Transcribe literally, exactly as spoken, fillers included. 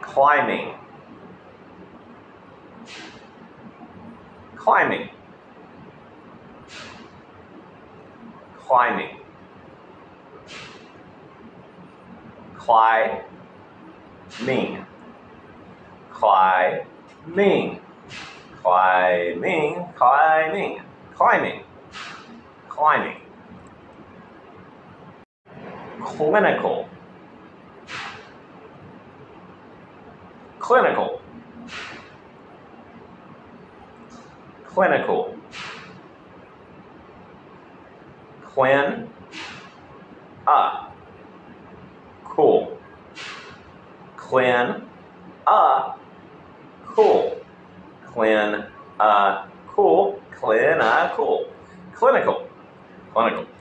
climbing, climbing, climbing, climbing, climbing, climbing, climbing, climbing, climbing, clinical, clinical, clinical, clin, uh, cool, clin, uh, cool, clin, uh, cool, clin, uh, cool, clinical, clinical.